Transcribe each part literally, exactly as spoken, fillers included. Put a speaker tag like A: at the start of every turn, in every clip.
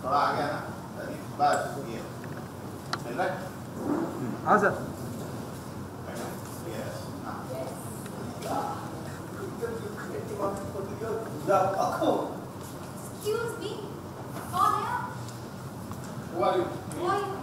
A: थोड़ा आ गया ना बस ये मिल रहा है।
B: हाँ सर।
C: Excuse me, कौन है आप?
D: Who are you?
C: Who are you?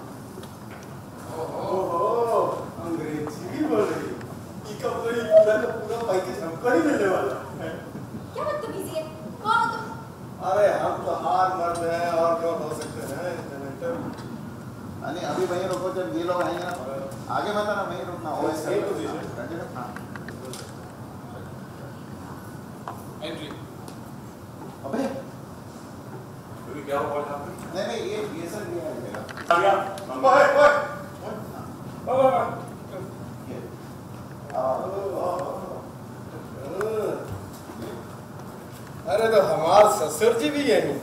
D: ओहो, अंग्रेजी भी बोल रही है। इका पूरी पूरा का पूरा पैकेज हमको ही मिलने वाला है।
C: क्या बदतमीजी है? कौन हो तुम?
D: अरे हम तो हार मर्द हैं और कौन हो सकते हैं इंटरनेटर।
A: नहीं अभी वहीं रुको, जब ये लोग आएंगे ना आगे बता ना, वहीं रुकना हो
D: सही पोजीशन।
A: हाँ
D: एंट्री।
A: अबे
D: अभी क्या हुआ यहाँ पे?
A: नहीं नहीं ये ये सर ये है मेरा।
D: आ गया। ओए ओए ओए
A: ये
D: अरे तो हमार ससुर जी भी यही।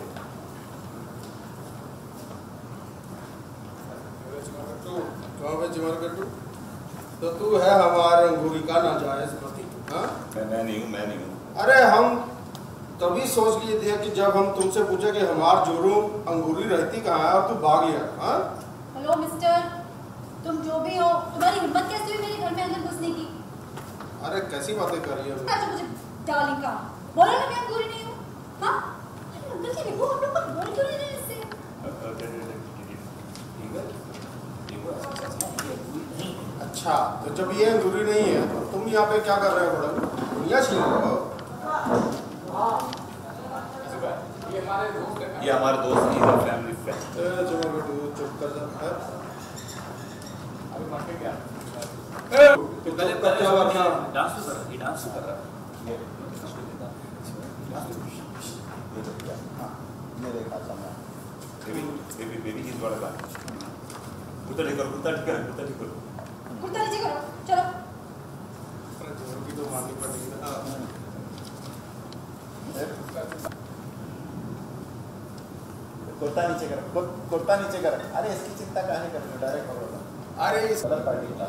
D: तो तू है हमारे अंगूरी का नाजायज पति। हाँ
E: मैं नहीं हूँ मैं नहीं हूँ।
D: अरे हम तभी सोच लिए थे कि जब हम तुमसे पूछे कि हमार जोरू अंगूरी रहती कहाँ है और तू भाग गया। हाँ
C: हेलो मिस्टर, तुम जो भी हो, तुम्हारी हिम्मत कैसे हुई मेरे घर में अंदर घुसने की?
D: अरे कैसी बातें कर रही है
C: अच्छा मुझे डार्लिंग का बोला ना, मैं अंगूरी नहीं हूँ। हाँ अरे अंकल जी देखो, हम लोग को बोल क्यों नहीं रहे इससे?
D: अच्छा तो जब ये अंगूरी नहीं है तो तुम यहाँ पे क्या कर रहे हो? बड़ा दुनिया छीन रहे हो।
E: ये हमारे दोस्त हैं, इधर फैमिली फ्रेंड।
D: चलो बेटू चुप कर जा।
E: अभी मार के क्या?
D: तो गले पर क्या वरना
E: डांस तो कर रहा है, ये डांस तो कर रहा है।
A: ये तो क्या हाँ मेरे खास में
E: बेबी बेबी बेबी इज बड़ा बात। कुत्ता ठीक करो, कुत्ता ठीक करो, कुत्ता ठीक करो।
C: कुर्ता नीचे करो, चलो।
D: जोर की तो मारनी पड़ेगी ना।
A: कुर्ता नीचे कर, कुर्ता नीचे कर। अरे इसकी चिंता काहे कर रहे हो, डायरेक्ट करो ना।
D: अरे इस
A: गलत पार्टी का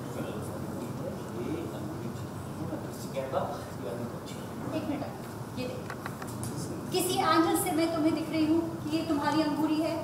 C: एक मिनट, ये देख, किसी एंगल से मैं तुम्हें दिख रही हूँ कि ये तुम्हारी अंगूरी है?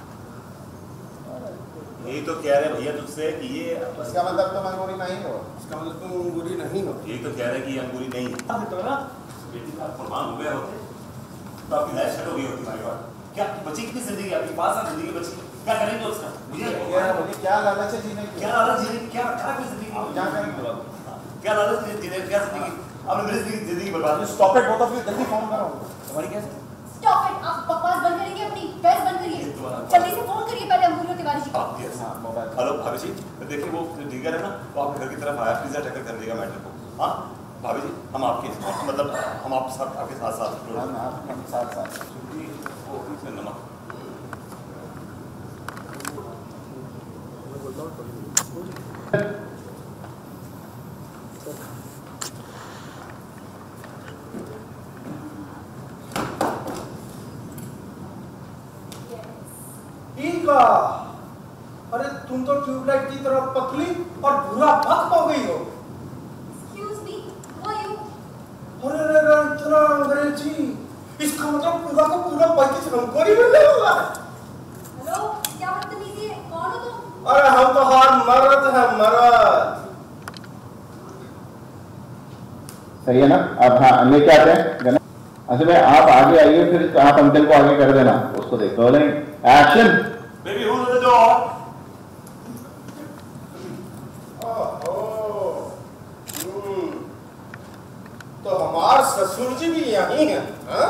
E: यही तो कह रहे भैया तुझसे कि ये
A: इसका मतलब तुम अंगूरी नहीं हो।
D: इसका मतलब तुम अंगूरी नहीं हो।
E: यही तो कह रहे कि ये अंगूरी नहीं है। तो ना बेटी का कुर्बान हो गया होते तो आपकी लाइफ सेट हो गई होती हमारी बात। क्या बची कितनी जिंदगी आपकी? पाँच साल जिंदगी बची, क्या करेंगे उसका? मुझे
A: क्या मुझे क्या लालच है जीने की?
E: क्या लालच जीने की? क्या रखा है जिंदगी में?
A: क्या करेंगे?
E: क्या लालच जीने क्या जिंदगी? आपने मेरी जिंदगी जिंदगी बर्बाद की।
A: Stop it both of you, जल्दी फोन करो।
E: तुम्हारी क्या?
C: स्टॉप इट, आप बकवास बंद करेंगे, अपनी बहस बंद करिए। जल्दी से फोन करिए पहले अंगूरियों तिवारी जी को।
A: हाँ मोबाइल।
E: हेलो भाभी जी, देखिए वो डीगर है ना, वो आपके घर की तरफ आया, प्लीज टैकल कर देगा मैटर को। हाँ भाभी जी, हम आपके मतलब हम आपके साथ आपके साथ साथ
A: हम आप हम साथ साथ
E: वो इसमें नमक
D: अरे तुम तो ट्यूबलाइट की तरह पतली और बुरा भक्त हो गई हो।
C: Excuse me, who are you?
D: अरे रे रे इतना अंग्रेजी, इसका मतलब पूरा का पूरा पैकेज हमको ही मिलने वाला है।
C: हेलो, क्या बदतमीजी है? कौन हो तुम?
D: अरे हम तो हार मर्द है मर्द।
A: सही है ना? अब हाँ अन्य क्या आते हैं? अच्छा भाई आप आगे आइए, फिर आप अंकल को आगे कर देना, उसको देखो। Action.
E: Baby who's at the door?
D: तो हमारे ससुर जी भी यहीं हैं, हाँ?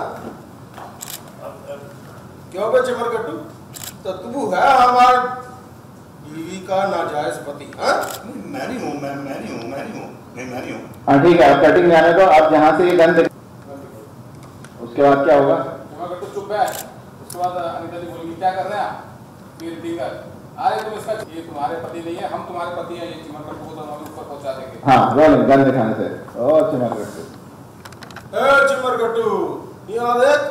D: क्यों बे चिमरगट्टू? तो तू है हमारे बीवी का नाजायज पति, हाँ?
E: मैं नहीं हूँ, मैं मैं नहीं हूँ, मैं नहीं हूँ, नहीं मैं नहीं हूँ।
A: हाँ ठीक है, आप कटिंग में आने दो। आप जहाँ से ये गन देख, उसके बाद क्या होगा?
F: चिमरगट्टू चुप है। उसके बाद अनिता जी बोलेगी क्या कर रहे हैं आप? फिर डीगर, अरे तुम इसका, ये तुम्हारे पति नहीं है, हम तुम्हारे पति हैं। ये चिमरगट्टू को तो हम ऊपर पहुंचा देंगे।
A: हाँ रोलिंग, गन दिखाने से। ओ चिमरगट्टू,
D: ए चिमरगट्टू यहाँ देख।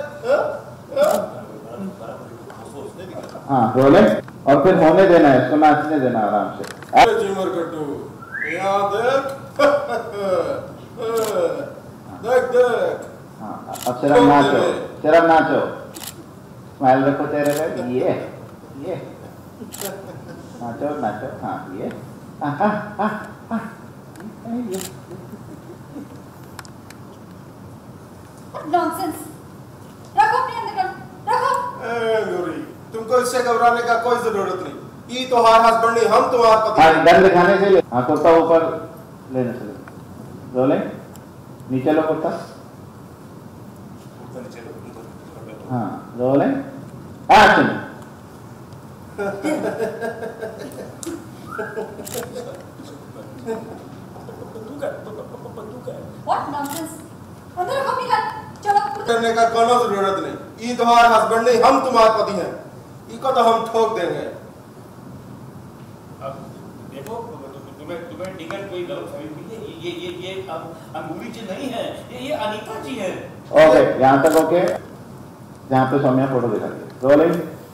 A: हाँ रोलिंग, और फिर होने देना है इसको, नाचने देना आराम से।
D: ए चिमरगट्टू यहाँ देख। देख देख।
A: हाँ अब शर्म नाचो, शर्म नाचो। स्माइल रखो चेहरे पे, ये ये नाचो नाचो, हाँ ये हाँ हाँ हाँ हाँ ये
C: नॉनसेंस, रखो अपने अंदर, रखो।
D: ए अंगूरी, तुमको इससे घबराने का कोई जरूरत नहीं। ये तुम्हारा हस्बैंड नहीं, हम तुम्हारा पति।
A: हाँ, डर दिखाने से ले, हाँ कुर्ता ऊपर लेने से ले, रोले नीचे लो कुर्ता, हाँ रोले एक्शन।
C: What nonsense? अंदर रखो अपनी गन, चलो।
D: करने का कोनो जरूरत नहीं। ये तुम्हारा हस्बैंड नहीं, हम तुम्हारे पति हैं। इको तो हम ठोक देंगे।
E: अब देखो, तुम्हें तुम्हें टिकट कोई गलतफहमी नहीं है। ये ये ये अब अंगूरी जी नहीं है, ये ये अनीता जी है।
A: ओके, यहाँ तक ओके। जहाँ पे सौम्या फोटो दिखा दी, रोलिंग।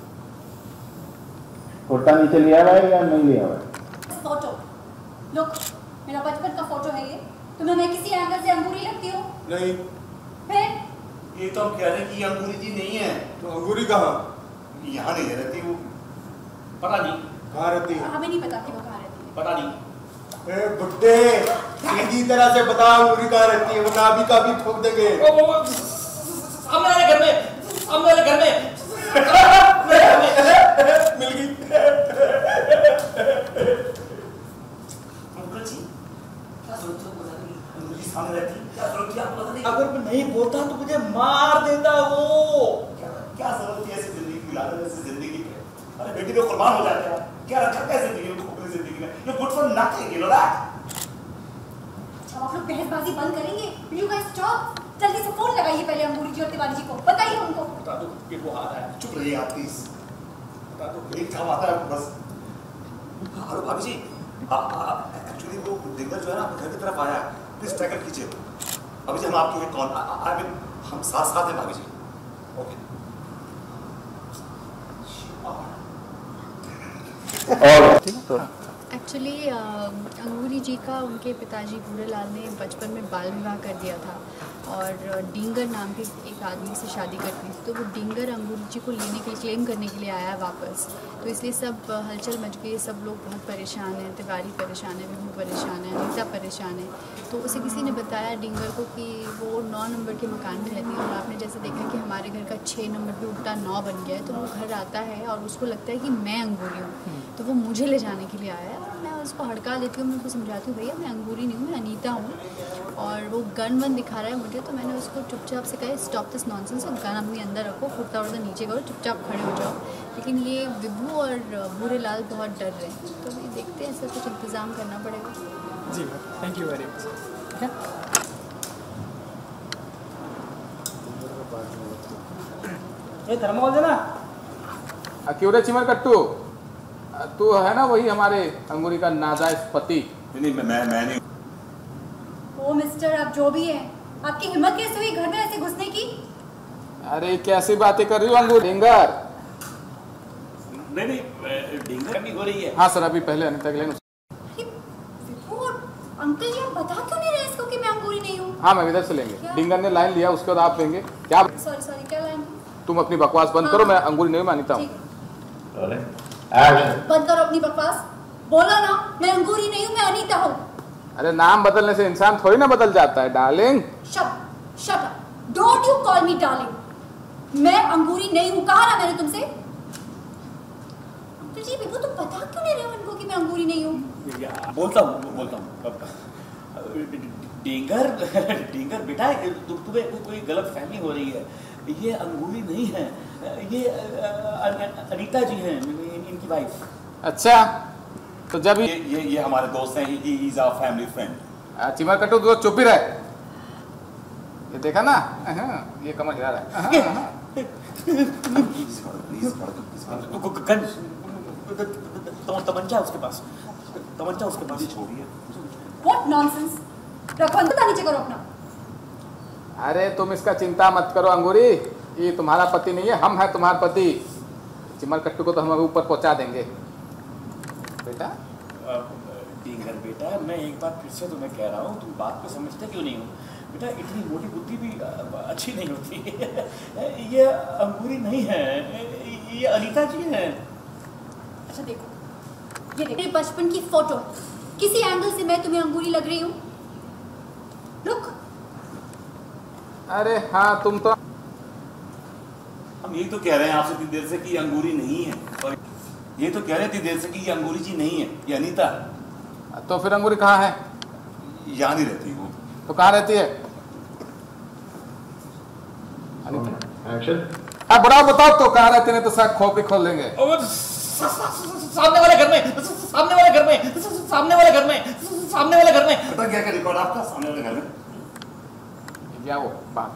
A: कुर्ता नीचे लिया हुआ है या नहीं लिया हुआ है?
C: फोटो, लुक, मेरा बचपन का फोटो है ये। तुम्हें मैं किसी एंगल से अंगूरी लगती हूँ?
D: नहीं।
C: फिर?
E: ये तो हम कह रहे हैं कि ये अंगूरी जी नहीं है।
D: तो अंगूरी कहाँ?
E: यहाँ नहीं रहती वो, पता नहीं
D: कहाँ रहती है?
C: हमें नहीं पता कि वो कहाँ रहती है।
E: पता नहीं।
D: ए बुड्ढे, सीधी तरह से बता अंगूरी कहाँ रहती है, वरना अभी का अभी ठोक देंगे।
E: अब मेरे घर में, अब मेरे घर में, मेरे घर में
D: मिल गई।
E: अंकल जी, क्या जरूरत है बताने की? अंगूरी सामने रहती, क्या जरूरत है आपको बताने की?
B: अगर मैं नहीं बोलता तो मुझे मार देता वो।
E: क्या क्या जरूरत है ऐसी जिंदगी की, लाने ऐसी जिंदगी पे? अरे बेटी तो कुर्बान हो जाते हैं। क्या रखा है जिंदगी में, खोपड़ी जिंदगी में? ये good for nothing, you know that?
C: अब आप लोग बहसबाजी बंद करेंगे? Will you guys stop? जल्दी से फोन लगाइए पहले अंगूरी जी और तिवारी जी को, बताइए उनको।
E: बता दो कि वो आ रहा है। चुप रहिए आप प्लीज, बता दो एक काम आता है बस। हेलो भाभी जी, एक्चुअली वो डिंगर जो है ना आपके घर की तरफ आया है, प्लीज टैकल कीजिए। भाभी जी हम आपके कौन आई मीन हम साथ साथ हैं भाभी जी। ओके।
A: और ठीक तो
G: एक्चुअली अंगूरी जी का उनके पिताजी भूरेलाल ने बचपन में बाल विवाह कर दिया था और डींगर नाम के एक आदमी से शादी कर दी, तो वो डींगर अंगूरी जी को लेने के लिए क्लेम करने के लिए आया वापस। तो इसलिए सब हलचल मच गई, सब लोग बहुत परेशान हैं, तिवारी परेशान है, विभू परेशान है, अनीता परेशान है। तो उसे किसी ने बताया डींगर को कि वो नौ नंबर के मकान में रहती है और आपने जैसे देखा कि हमारे घर का छः नंबर भी उल्टा नौ बन गया है। तो वो घर आता है और उसको लगता है कि मैं अंगूरी हूँ, तो वो मुझे ले जाने के लिए आया है। मैं उसको हड़का देती हूँ, मैं उसको समझाती हूँ भैया मैं अंगूरी नहीं हूँ, मैं अनीता हूँ। और वो गन वन दिखा रहा है मुझे, तो मैंने उसको चुपचाप से कहा स्टॉप दिस नॉनसेंस, और गन अपने अंदर रखो, कुर्ता उर्ता नीचे करो, चुपचाप खड़े हो जाओ। लेकिन ये विभू और भूरेलाल बहुत डर रहे हैं, तो अभी देखते हैं, ऐसा कुछ इंतज़ाम करना पड़ेगा।
B: जी ma'am, thank you very much. ये थर्मोकोल देना।
F: क्यों रे चिमर कट्टू, तू है ना वही हमारे अंगूरी का नाजायज पति?
E: नहीं मैं मैं मैं नहीं।
C: ओ मिस्टर, आप जो भी हैं, आपकी हिम्मत कैसे हुई घर में ऐसे घुसने की?
F: अरे कैसी बातें कर रही हो अंगूर डिंगर?
E: नहीं नहीं डिंगर भी हो रही है।
F: हाँ सर, अभी पहले अनीता के लिए।
C: अंकल जी आप बता क्यों नहीं रहे इसको कि मैं अंगूरी नहीं हूँ?
F: हाँ मैम इधर से लेंगे, डिंगर ने लाइन लिया उसके बाद आप लेंगे। क्या
C: सॉरी सॉरी क्या लाइन?
F: तुम अपनी बकवास बंद करो, मैं अंगूरी नहीं हूँ, मैं अनीता हूँ।
C: बंद करो अपनी बकवास, बोलो ना मैं अंगूरी नहीं हूँ, मैं अनीता हूँ।
F: अरे नाम बदलने से इंसान थोड़ी ना बदल जाता है darling.
C: Shut shut up, don't you call me darling. मैं अंगूरी नहीं हूँ, कहा ना मैंने तुमसे। अंकल जी बिल्कुल, तुम बता क्यों नहीं रहे हो इनको कि मैं अंगूरी नहीं हूँ?
E: बोलता हूँ बोलता हूँ डिंगर डिंगर बेटा, तु, तुम्हें को, कोई गलत फहमी हो रही है। ये अंगूरी नहीं है, ये अनीता जी हैं, इनकी वाइफ।
F: अच्छा तो जब
E: ये ये ये हमारे दोस्त हैं, he is our family friend.
F: चिमर कट्टू तो चुप ही रहे, ये देखा ना ये कमर हिला रहा है।
E: तमंचा उसके पास, तमंचा उसके पास। छोड़िए।
C: What nonsense? रखो अंदर, नीचे करो अपना।
F: अरे तुम इसका चिंता मत करो अंगूरी, ये तुम्हारा पति नहीं है, हम हैं तुम्हारे पति। चिमर कट्टू को तो हम अभी ऊपर पहुंचा देंगे। बेटा
E: डिंगर बेटा, मैं एक बार फिर से तुम्हें कह रहा हूँ, तुम बात को समझते क्यों नहीं हो? बेटा इतनी मोटी बुद्धि भी
B: अच्छी नहीं होती। ये अंगूरी नहीं है, ये अनीता जी हैं।
C: अच्छा देखो, ये देखो मेरे बचपन की फोटो, किसी एंगल से मैं तुम्हें अंगूरी लग रही हूँ? लुक।
F: अरे हाँ, तुम तो
E: हम यही तो कह रहे हैं आपसे इतनी देर से कि ये अंगूरी नहीं है, और ये तो कह रहे थे देर से कि ये अंगूरी जी नहीं है, ये अनीता है।
F: तो फिर अंगूरी कहाँ है?
E: यहाँ नहीं रहती वो।
F: तो कहाँ रहती है?
A: एक्शन।
F: अब बड़ा बताओ तो कहाँ रहती, नहीं तो शायद खोपड़ी खोल लेंगे।
B: सामने वाले घर में, सामने वाले घर में, सामने वाले घर में, सामने वाले घर में।
E: पता क्या क्या रिकॉर्ड आपका सामने वाले घर में?
F: क्या वो बात?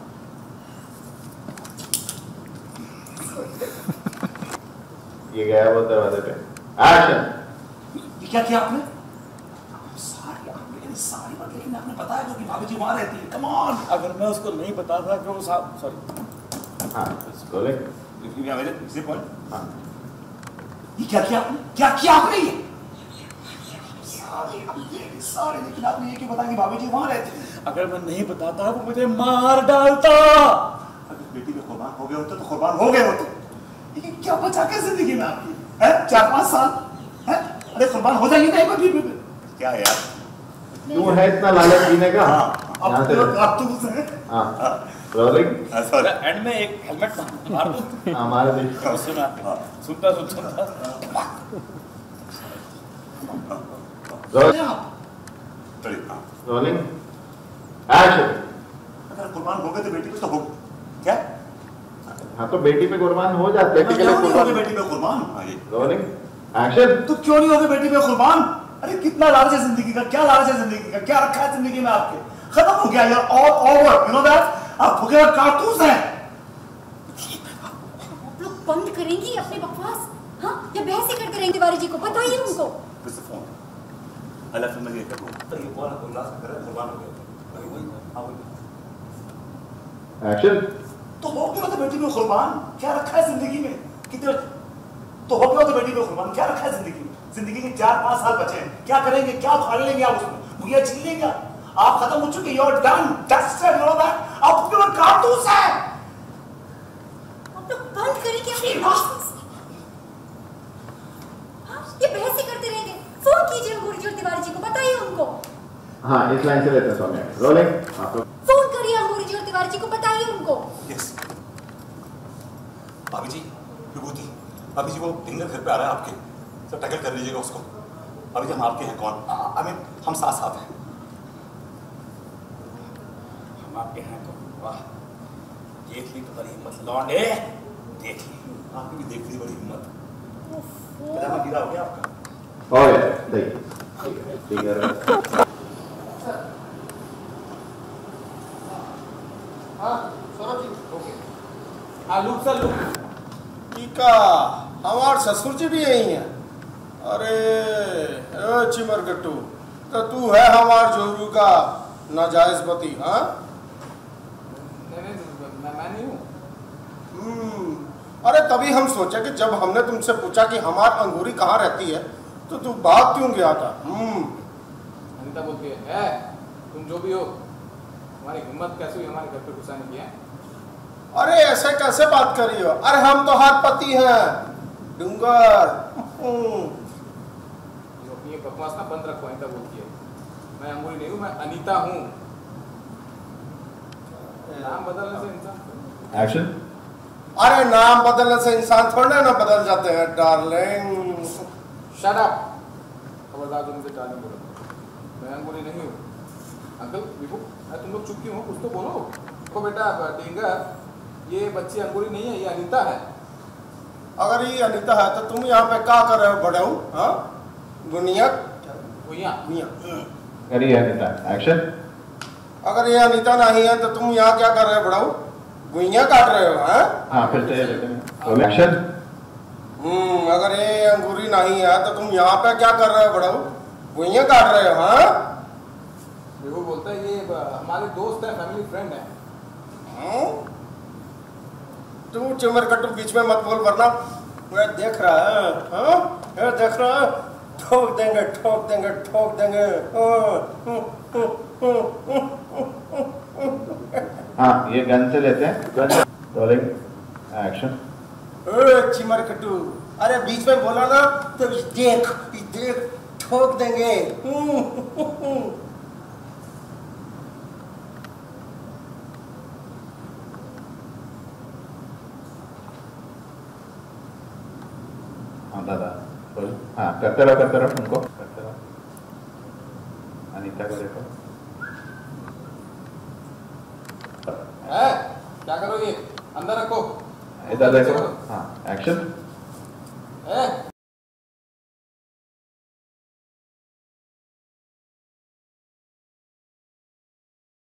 A: ये गया वो दरवाजे पे। एक्शन।
E: ये क्या किया आपने? सारी आपने सारी बात, लेकिन आपने बताया जो कि भाभी जी वहाँ रहती है। Come on.
B: अगर मैं उसको नहीं बताता कि वो साहब, सॉरी।
A: हाँ बोले।
E: क्या मेरे इसी पॉइंट?
A: हाँ
E: ये क्या किया आपने? क्या किया आपने? ये सारे ये सारे, लेकिन आपने ये क्यों बताया कि भाभी जी वहाँ रहती है?
B: अगर मैं नहीं बताता वो मुझे मार डालता।
E: अगर बेटी में कुर्बान हो गए होते तो कुर्बान हो गए होते, लेकिन क्या बचा के जिंदगी में आपकी है? चार पांच साल है, अरे कुर्बान हो जाएंगे नहीं कभी भी। क्या यार
A: तू है इतना लालच जीने का?
E: हाँ,
A: यहाँ से
E: अब आप तो कुछ है।
A: हाँ रोलिंग।
E: सॉरी,
B: एंड में एक हेलमेट मार दो।
A: हमारे बीच
B: सुना, सुनता सुनता
A: रोलिंग एक्शन।
E: अगर कुर्बान हो गए तो बेटी पे तो हो क्या?
A: हाँ तो बेटी पे कुर्बान हो जाते हैं।
E: क्यों नहीं हो गए बेटी पे कुर्बान?
A: Rolling action.
E: तो क्यों नहीं हो गए बेटी पे कुर्बान? अरे कितना लालच है जिंदगी का, क्या लालच है जिंदगी का, क्या रखा है जिंदगी में आपके? खत्म हो गया यार, all over, you know that. आप भूखे कारतूस हैं।
C: आप लोग बंद करेंगी अपने बकवास? हाँ, या बहस ही करते रहेंगे तिवारी जी को? बताइए उनको।
E: फिर से फोन अल्लाह फिर मैं ये करूँ तो ये बोला उल्लास कर कुर्बान हो गया वही वही हाँ वही
A: एक्शन।
E: तो हो गया तो बेटी में कुर्बान, क्या रखा है जिंदगी में? कितने तो हो गया तो बेटी में कुर्बान, क्या रखा है जिंदगी में? जिंदगी के चार पांच साल बचे हैं, क्या करेंगे? क्या उखाड़ लेंगे आप उसमें? मुझे छीन लेंगे? आप खत्म हो चुके, you are done, that's it, you know that. आप केवल कारतूस हैं।
C: आप लोग बंद करेंगे अपनी बकवास? हाँ, ये बहस ही करते रहेंगे। फोन कीजिए अंगूरी जी और तिवारी जी को, बताइए उनको।
A: हाँ इस लाइन से लेते हैं सोनिया। रोलिंग आप लोग
C: फोन करिए अंगूरी जी और तिवारी जी को, बताइए उनको।
E: यस भाभी जी, विभूति भाभी जी, वो डिंगर घर पे आ रहा है आपके, सब टैकल कर लीजिएगा उसको। भाभी जी हम आपके हैं कौन? आई मीन हम साथ साथ हैं।
B: हम आपके हैं कौन? वाह, देख ली तो बड़ी हिम्मत लौंडे, देख ली।
E: आपकी भी देख ली बड़ी हिम्मत। पजामा गिरा हो गया आपका?
A: हो गया देखिए ठीक है।
F: हाँ सौरभ जी, ओके। हाँ लुक सर लुक।
D: टीका हमार ससुर जी भी यही हैं। अरे ए चिमर गट्टू, तो तू है हमार जोरू का नाजायज पति? हाँ
F: नहीं नहीं मैं मैं नहीं हूँ।
D: हम्म, अरे तभी हम सोचे कि जब हमने तुमसे पूछा कि हमार अंगूरी कहाँ रहती है तो तू बात क्यों गया था? हम्म,
F: अनीता बोलती है, है तुम जो भी हो, हमारी हिम्मत कैसे हुई हमारे घर पे घुसाने की है?
D: अरे ऐसे कैसे बात करी हो? अरे हम तो हर पति हैं डूंगर। हम्म,
F: जो अपनी ये बकवास ना बंद रखो। अनीता बोलती है, मैं अंगूरी नहीं हूँ, मैं अनीता हूँ। नाम बदलने से इंसान
A: एक्शन।
D: अरे नाम बदलने से इंसान थोड़े ना बदल जाते हैं डार्लिंग।
F: Shut up. खबरदार जो मुझे डालने बोलो, मैं अंगूरी नहीं हूँ। अंकल विभू, तुम लोग चुप क्यों हो? कुछ तो बोलो। देखो बेटा डिंगर, ये बच्ची अंगूरी नहीं है, ये अनीता है।
D: अगर ये अनीता है तो तुम यहाँ पे क्या कर रहे हो बड़ाऊ? हाँ गुनियत
F: भैया
D: मियाँ।
A: करिए अनीता एक्शन।
D: अगर ये अनीता नहीं है तो तुम यहाँ क्या कर रहे हो बड़ाऊ? गुइया काट रहे हो? हैं?
A: हाँ फिर से लेते हैं एक्शन।
D: हम्म, अगर ये अंगूरी नहीं है तो तुम यहाँ पे क्या कर रहे हो बड़ाऊ? गुइया काट रहे हो? हाँ
F: विभू बोलता है ये हमारे दोस्त है, फैमिली फ्रेंड है।
D: हाँ? तू चिमर कट्टू बीच में मत बोल वरना मैं देख रहा है। हाँ ये देख रहा है, ठोक देंगे ठोक देंगे ठोक देंगे।
A: हाँ ये गन से लेते हैं, गन रोलिंग एक्शन।
D: ओए चिमर कट्टू, अरे बीच में बोला ना तो देख देख ठोक देंगे।
A: हाँ दादा बोल। हाँ करते रहो करते रहो, उनको करते रहो। अनीता को देखो।
F: है क्या करोगे? अंदर रखो।
A: इधर देखो। हाँ एक्शन।
F: है